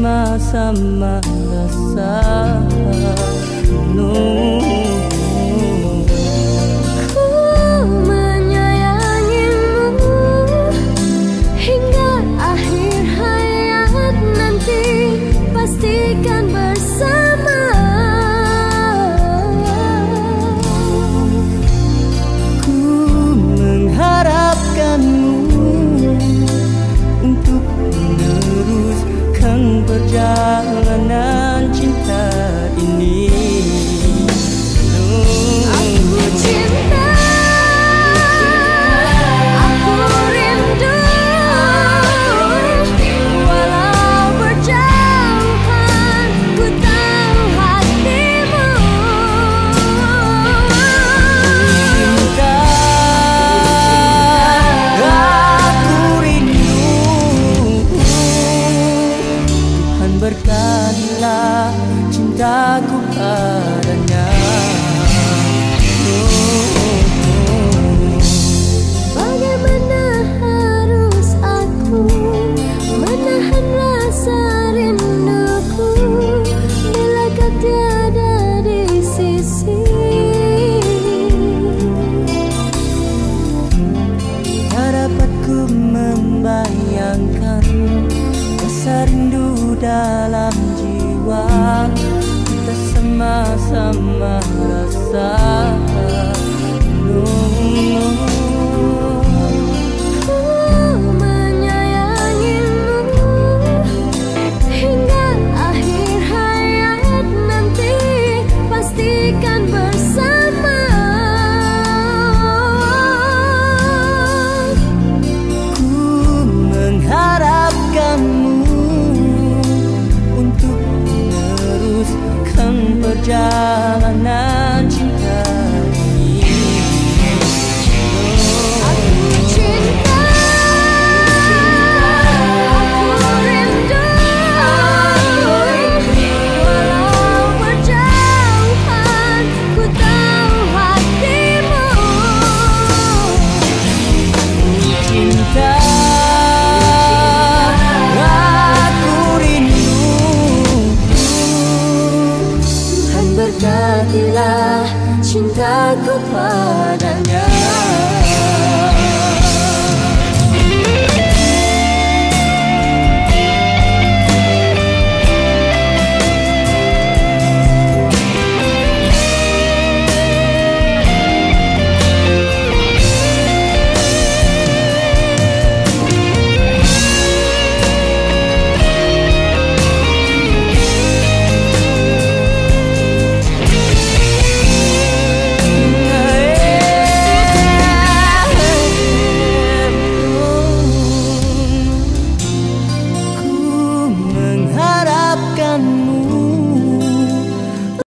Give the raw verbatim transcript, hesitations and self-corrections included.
sama-sama rasa penuh. Ku menyayangimu hingga akhir hayat nanti, pastikan bersama. Ku mengharapkanmu untuk meneruskan perjalanan cinta ini. Aku cinta, aku rindu, walau berjauhan, ku tahu hatimu. Cinta, aku rindu. Tuhan berkatilah cintaku padanya. Bagaimana harus aku menahan rasa rinduku bila kau tiada di sisi? Tak dapat ku membayangkan rasa rindu dalam jiwa. Kita sama-sama rasa penuh. Ku menyayangimu hingga akhir hayat nanti, pastikan bersama. Ku mengharapkanmu untuk meneruskan perjalanan cinta ini. Aku cinta, aku rindu, walau berjauhan, ku tahu hatimu. Cinta, aku rindu. Tuhan berkatilah cintaku.